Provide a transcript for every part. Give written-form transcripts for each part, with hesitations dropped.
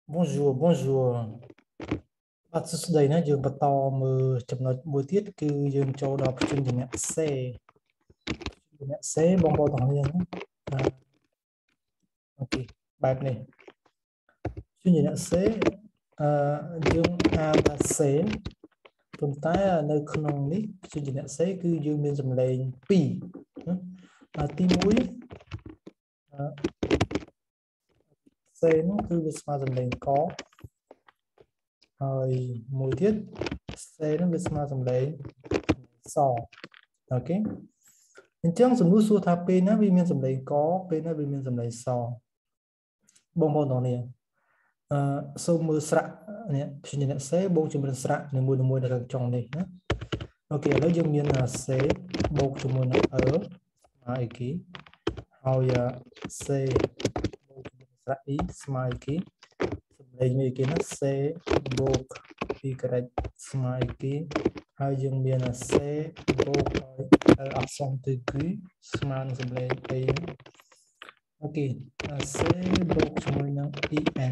Bonjour, bonjour. បាទសួស្តីណាយើងបន្តមើលចំណុចមួយទៀតគឺយើងចូលដល់ប្រជញ្ញៈសេបងប្អូនទាំងអស់គ្នាអូខេបែបនេះប្រជញ្ញៈសេយើងអានថាសេប៉ុន្តែនៅក្នុងនេះប្រជញ្ញៈសេគឺយើងមានសំឡេង2ទី1សេនោះគឺវាស្មើសំឡេងកហើយមួយទៀតសេនោះវាស្មើសំឡេងសអូខេអញ្ចឹងសំណួរសួរថាពេលណាវាមានសំឡេងកពេលណាវាមានសំឡេងសបងប្អូនទាំងនេះសូមមើលស្រៈនេះព្យញ្ជនៈសេបូកជាមួយនឹងស្រៈនីមួយៗនៅខាងចុងនេះណាអូខេឥឡូវយើងមានសេបូកជាមួយនឹងអឺស្មើអីគេហើយសេបូកជាមួយនឹងស្រៈអ៊ីស្មើអីគេសំឡេងមួយគេណាសេបូកពីក្រិចស្មើអីគេហើយយើងមានសេបូកឲ្យអក្សរទៅគឺស្មើនឹងសំឡេងអីអូខេសេបូកជាមួយនឹង en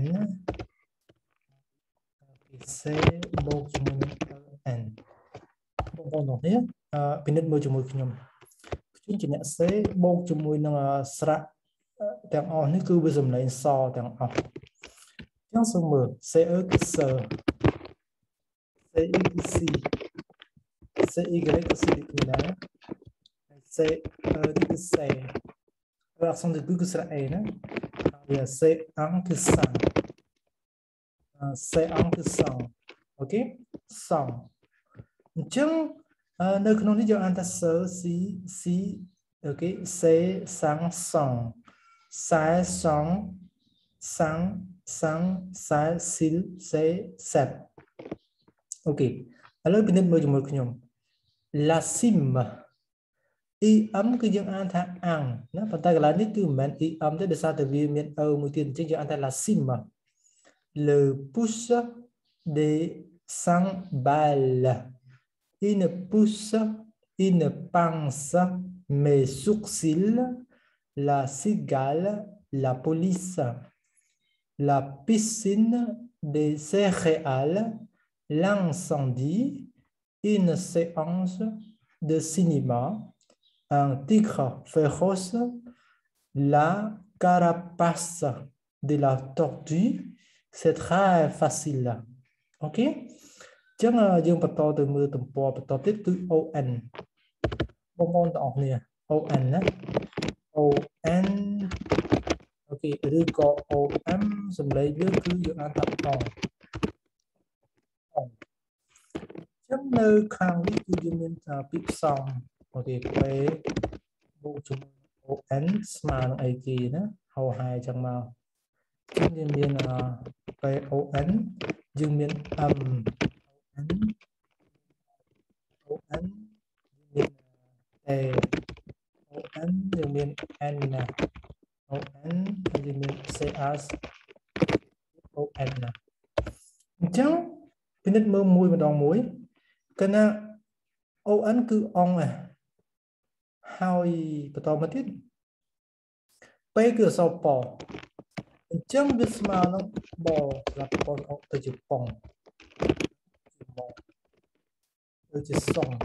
សេបូកជាមួយនឹង n បងប្អូនទាំងនេះពិនិត្យមើលជាមួយខ្ញុំព្យញ្ជនៈសេបូកជាមួយនឹងស្រៈទាំងអស់នេះគឺវាសំឡេងសទាំងអស់អញ្ចឹងសូមមើលសេអឺគឺសើសេអ៊ីគឺស៊ីសេអ៊ីក្រេគឺស៊ីដូចគ្នាដែរហើយសេនេះគឺសេអក្សរទៅគឺស្រៈអេណាហើយសេអង្គគឺសាំសេអង្គគឺសងអូខេសងអញ្ចឹងនៅក្នុងនេះយើងអានថាសើស៊ីអូខេសេសាំងសងខ្សែសងសាំងខ្សែស៊ីលសេសេតអូខេឥឡូវពិនិត្យមើលជាមួយខ្ញុំ la cime em គឺយើងអានថាអាំងណាប៉ុន្តែកន្លែងនេះគឺមិនមែន em ទេដោយសារតែវាមានមួយទៀតអញ្ចឹងយើងអានថា la cime le pouce de 100 balles une pousse une pince mes sourcils la cigale la police la piscine des céréales l'incendie une séance de cinéma un tigre féroce la carapace de la tortue c'est très facile ok ចឹងយើងបន្តទៅមើលទំព័របន្តទៀតគឺ on បងប្អូនទាំងអស់គ្នា on ណា on អូខេឬក៏ om សំឡេងវាគឺយើងអានថាបងចឹងនៅខាងនេះគឺយើងមានពាក្យផ្សំអូខេពេលបូកជាមួយ on ស្មើនឹងអីគេណាហៅហើយចឹងមកចឹងយើងមានពេល on យើងមាន on មានA on យើងមាន n on យើងមាន cs on ណាអញ្ចឹងពិនិត្យមើលមួយម្ដងមួយគឺណា on គឺអងហើយបន្តមកទៀតពេគឺអក្សរប៉អញ្ចឹងវាស្មើនឹងបសម្រាប់បងអុកទៅជាប៉ុងទៅជាសុង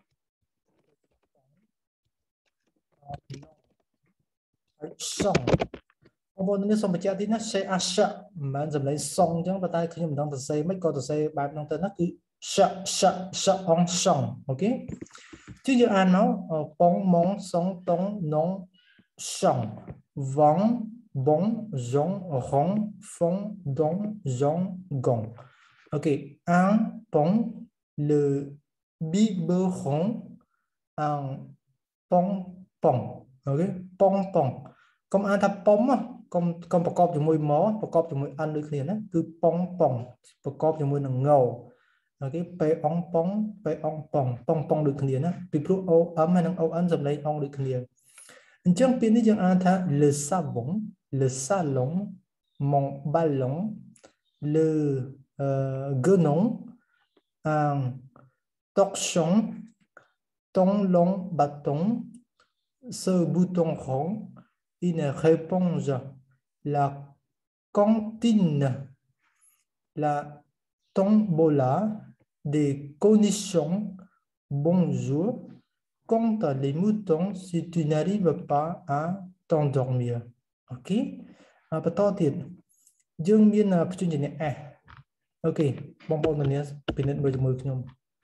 ហើយសុងបងប្អូននេះសូមបញ្ជាក់ទីណាសេអាសៈមិនមែនសម្លេងសុងអញ្ចឹងប៉ុន្តែខ្ញុំមិនដឹងទៅសេមិនក៏ទៅសេបែបហ្នឹងទៅណាគឺសអងសុងអូខេជឿយើងអានមកប៉ុងម៉ងសុងតុងនងសុងវងbon zong rong fong dong zong gong ok un pont le biberon un pong pong ok pong pong កុំអានថាប៉ុមកុំប្រកបជាមួយមកប្រកបជាមួយអានដូចគ្នាណាគឺប៉ុងប៉ុងប្រកបជាមួយនឹងងអូខេពេលអងប៉ុងពេលអងប៉ុងប៉ុងប៉ុងដូចគ្នាណាពីព្រោះ om ហើយនិង on សំឡេងអងដូចគ្នាអញ្ចឹងពាក្យនេះយើងអានថា le savon le salon mon ballon le guenon un torchon ton long bâton ce bouton rond une réponse la cantine la tombola des conditions bonjour compte les moutons si tu n'arrives pas à t'endormir. Ok.បន្តទៀតយើងមានបញ្ជនជាអ្នក S អូខេបងប្អូននាងពិនិត្យមើលជាមួយខ្ញុំ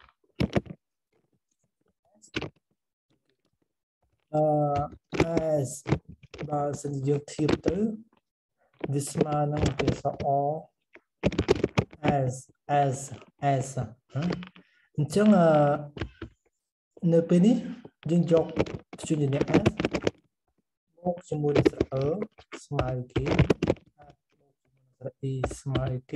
as បើសិនយើងធៀបទៅវាស្មើនឹងអក្សរ O as អញ្ចឹងនៅពេលនេះយើងយកបញ្ជនជាអ្នក S បូកជាមួយនឹងស្រៈ ស្មើគេ ស្មើគេ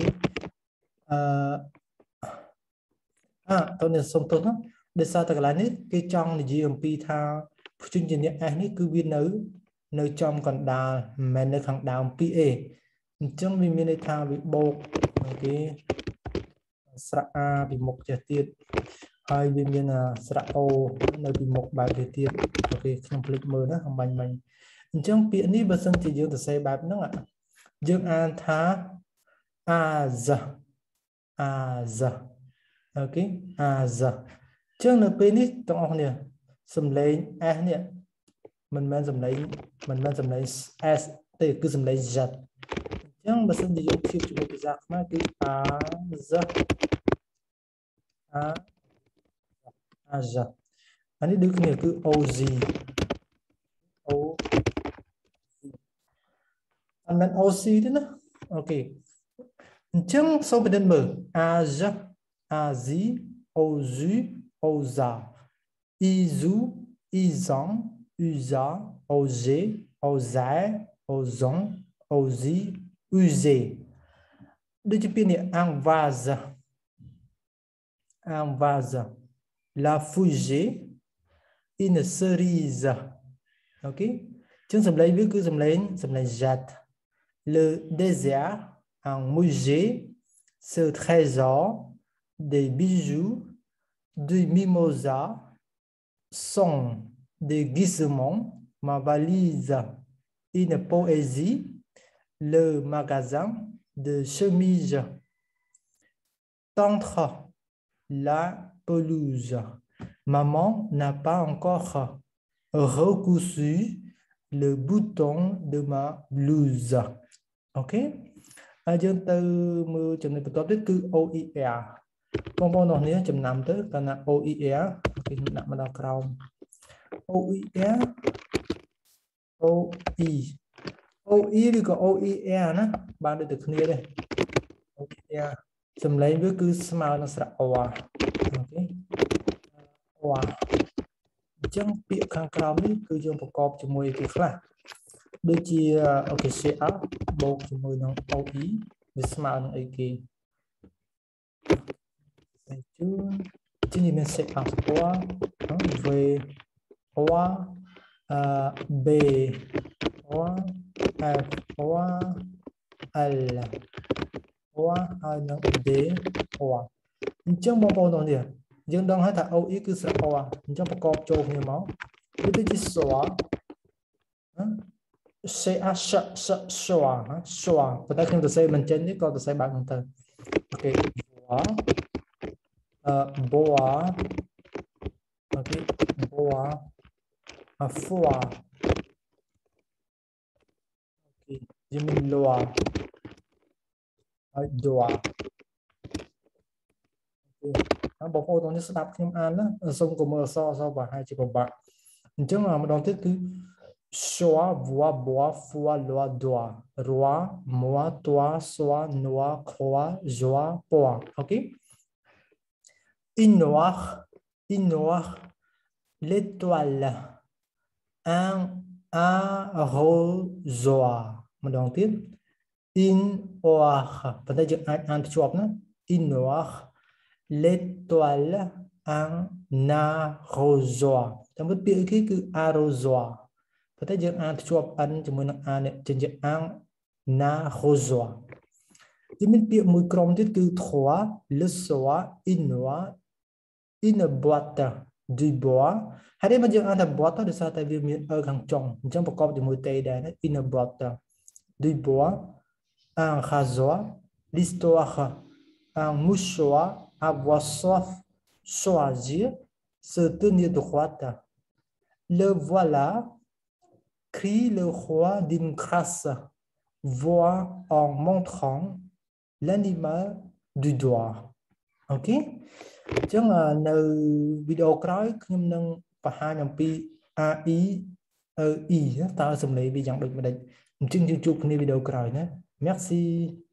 តើនេះសុំទោសណាដោយសារតែកន្លែងនេះគេចង់និយាយអំពីថាភ្ជាប់ជាអ្នក S នេះគឺវានៅចំកណ្ដាលមិនមែននៅខាងដើម 2A អញ្ចឹងវាមានន័យថាវាបូកគេស្រៈ A ពីមុខចេះទៀតហើយវាមានស្រៈ O នៅពីមុខបែបទៅទៀតអូខេខ្ញុំភ្លេចមើលណាអំបញ្ញមិញអញ្ចឹងពាក្យនេះបើសិនជាយើងសរសេរបែបហ្នឹងយើងអានថា as អូខេ as ចឹងនៅពេលនេះទាំងអស់គ្នាសំឡេង s នេះមិនមែនសំឡេង s ទេគឺសំឡេង z អញ្ចឹងបើសិនជាយើងធៀបជាមួយភាសាខ្មែរគឺ as អានេះដូចគ្នាគឺ oz អត់មែន oc ទេណាអូខេអញ្ចឹងសូមពិនិត្យមើល as azi ozu oza izu izan uza oze ozai ozon ozi uze ដូចជាពាក្យនេះ envase la fouger une cerise អូខេអញ្ចឹងសម្លេងវាគឺសម្លេង Z le désert en musée ce trésor des bijoux du mimosa sont des guisements ma valise une poésie le magasin de chemises tendre la pelouse maman n'a pas encore recousu le bouton de ma blouse អូខេហើយយើងទៅមើលចំណុចបន្ទាប់ទៀតគឺ OER បងប្អូនអរគ្នាចំណាំទៅកាលណា OER គេដាក់មកដល់ក្រោម OER OE ឬក៏ OER ណាបានដូចតែគ្នាទេ OER សំឡេងវាគឺស្មើនឹងស្រៈ O អូខេ O អញ្ចឹងពាក្យខាងក្រោមនេះគឺយើងប្រកបជាមួយគេខ្លះដូចជាអូខេ CR បូកជាមួយនឹង OE វាស្មើនឹងអីគេជានេះមាន CR ស្គាល់ V O B O F O L O ហើយនឹង D O អញ្ចឹងបងប្អូនទាំងនេះយើងដឹងហើយថា OE គឺស្រៈ O អញ្ចឹងប្រកបចូលគ្នាមកវាដូចជាស្វប៉ុន្តែខ្ញុំទៅសេមិនចេញនេះក៏ទៅសេបែបហ្នឹងទៅអូខេ boa អូខេ boa foa អូខេយើងមាន loa ហើយ doa បងប្អូនទាំងនេះស្ដាប់ខ្ញុំអានណាសូមកុំមើលអក្សរប្រហែលជាពិបាកអញ្ចឹងម្ដងទៀតគឺ choix voix bois foi loi doit roi moi toi soi noi croix joie poa ok une noire l'étoile un arrosoir ម្ដងទៀត une oire ប៉ុន្តែយើងអាចអានភ្ជាប់ណា une noire l'étoile un arrosoir តាមពិតពាក្យគេគឺ arrosoir ប៉ុន្តែយើងអានភ្ជាប់ n ជាមួយនឹង a នេះចេញជា un arrosoir យើងមានពាក្យមួយក្រុមទៀតគឺ trois le soir une noix une boîte du bois ហើយនេះមកយើងអានថា boîte ដោយសារតែវាមាន ខាងចុងអញ្ចឹងប្រកបជាមួយ t ដែរ une boîte du bois un rasoir l'histoire un mouchoir, avoir soif, choisir, se tenir droite. Le voilà, crie le roi d'une grâce, voit en montrant l'animal du doigt. Ok? Chứ là video cái nhưng nâng và hai nhầm pi AI I ta sầm lấy bị dạng được mà đấy chương trình chụp video cái này nhé. Merci.